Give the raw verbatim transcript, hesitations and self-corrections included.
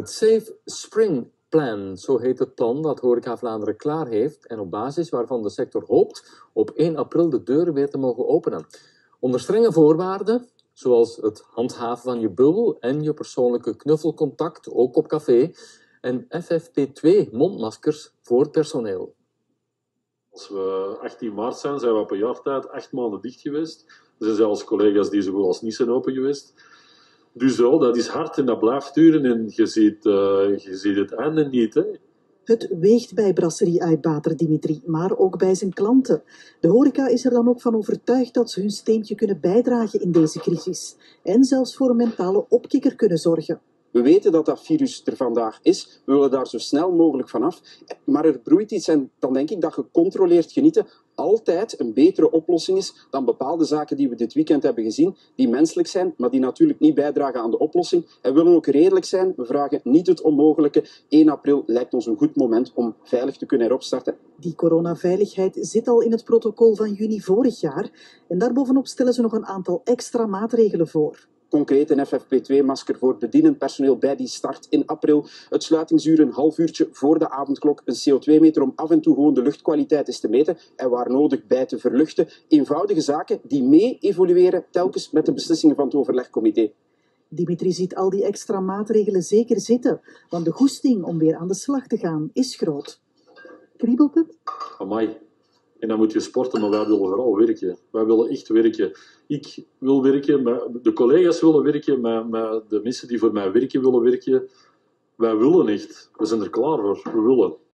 Het Safe Spring Plan, zo heet het plan dat Horeca Vlaanderen klaar heeft en op basis waarvan de sector hoopt op één april de deuren weer te mogen openen. Onder strenge voorwaarden, zoals het handhaven van je bubbel en je persoonlijke knuffelcontact, ook op café, en F F P twee mondmaskers voor het personeel. Als we achttien maart zijn, zijn we op een jaar tijd acht maanden dicht geweest. Er zijn zelfs collega's die zowel als niet zijn open geweest. Dus zo, dat is hard en dat blijft duren en je ziet, uh, je ziet het einde niet. Hè. Het weegt bij brasserie-uitbater Dimitri, maar ook bij zijn klanten. De horeca is er dan ook van overtuigd dat ze hun steentje kunnen bijdragen in deze crisis. En zelfs voor een mentale opkikker kunnen zorgen. We weten dat dat virus er vandaag is. We willen daar zo snel mogelijk vanaf. Maar er broeit iets en dan denk ik dat gecontroleerd genieten altijd een betere oplossing is dan bepaalde zaken die we dit weekend hebben gezien, die menselijk zijn, maar die natuurlijk niet bijdragen aan de oplossing. En we willen ook redelijk zijn. We vragen niet het onmogelijke. één april lijkt ons een goed moment om veilig te kunnen heropstarten. Die coronaveiligheid zit al in het protocol van juni vorig jaar. En daarbovenop stellen ze nog een aantal extra maatregelen voor. Concreet een F F P twee masker voor bedienend personeel bij die start in april. Het sluitingsuur een half uurtje voor de avondklok. Een C O twee meter om af en toe gewoon de luchtkwaliteit eens te meten en waar nodig bij te verluchten. Eenvoudige zaken die mee evolueren telkens met de beslissingen van het overlegcomité. Dimitri ziet al die extra maatregelen zeker zitten, want de goesting om weer aan de slag te gaan is groot. Kriebelt het? Amai. En dan moet je sporten, maar wij willen vooral werken. Wij willen echt werken. Ik wil werken, de collega's willen werken, de mensen die voor mij werken willen werken. Wij willen echt. We zijn er klaar voor. We willen.